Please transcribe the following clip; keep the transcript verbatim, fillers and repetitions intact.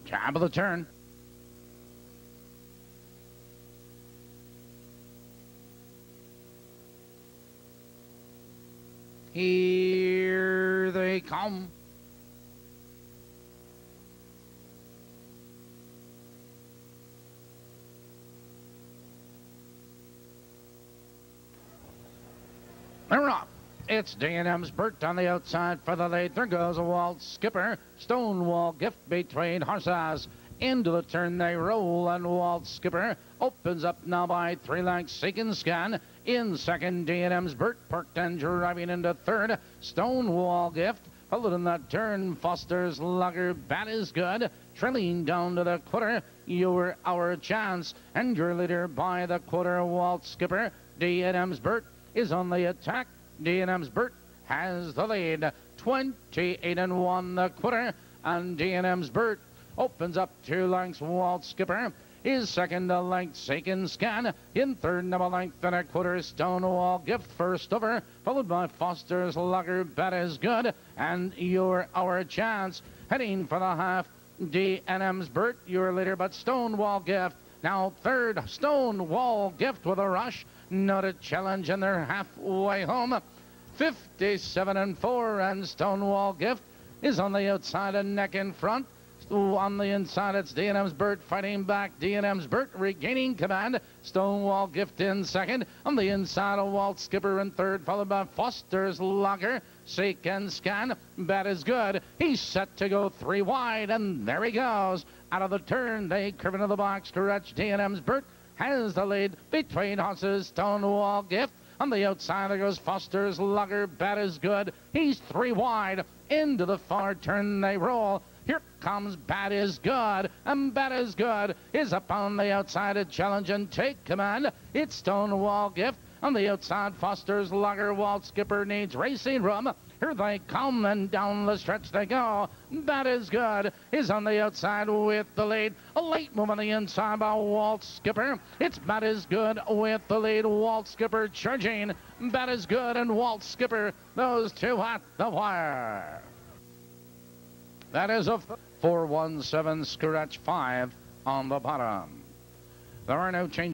Top of the turn. Here they come. They're off. It's D and M's Bert on the outside for the lead. There goes a Walt Skipper. Stonewall Gift between horses. Into the turn they roll, and Walt Skipper opens up now by three lengths. Seek and Scan in second. D and M's Bert parked and driving into third. Stonewall Gift followed in that turn. Foster's Lugger Bat is Good. Trailing down to the quarter. You're Our Chance, and your leader by the quarter, Walt Skipper. D and M's Bert is on the attack. D and M's Bert has the lead. twenty-eight and one the quarter, and D and M's Bert opens up two lengths. Walt Skipper is second, a length. Seek and Scan in third, number length and a quarter. Stonewall Gift first over, followed by Foster's Lugger Bat is Good, and You're Our Chance heading for the half. D and M's Bert, your leader, but Stonewall Gift now third. Stonewall Gift with a rush, not a challenge, and they're halfway home. fifty-seven and four, and Stonewall Gift is on the outside and neck in front. On the inside, it's D and M's Bert fighting back. D and M's Bert regaining command. Stonewall Gift in second. On the inside, a Walt Skipper in third, followed by Foster's Lugger. Seek and Scan. Bat is Good. He's set to go three wide, and there he goes. Out of the turn, they curve into the box. Correct. D and M's Bert has the lead between horses. Stonewall Gift. On the outside, there goes Foster's Lugger. Bat is Good. He's three wide. Into the far turn they roll. Here comes Bat is Good, and Bat is Good is up on the outside to challenge and take command. It's Stonewall Gift. On the outside, Foster's Lugger. Walt Skipper needs racing room. Here they come, and down the stretch they go. Bat is Good is on the outside with the lead. A late move on the inside by Walt Skipper. It's Bat is Good with the lead. Walt Skipper charging. Bat is Good and Walt Skipper, those two at the wire. That is a four one seven scratch five on the bottom. There are no changes.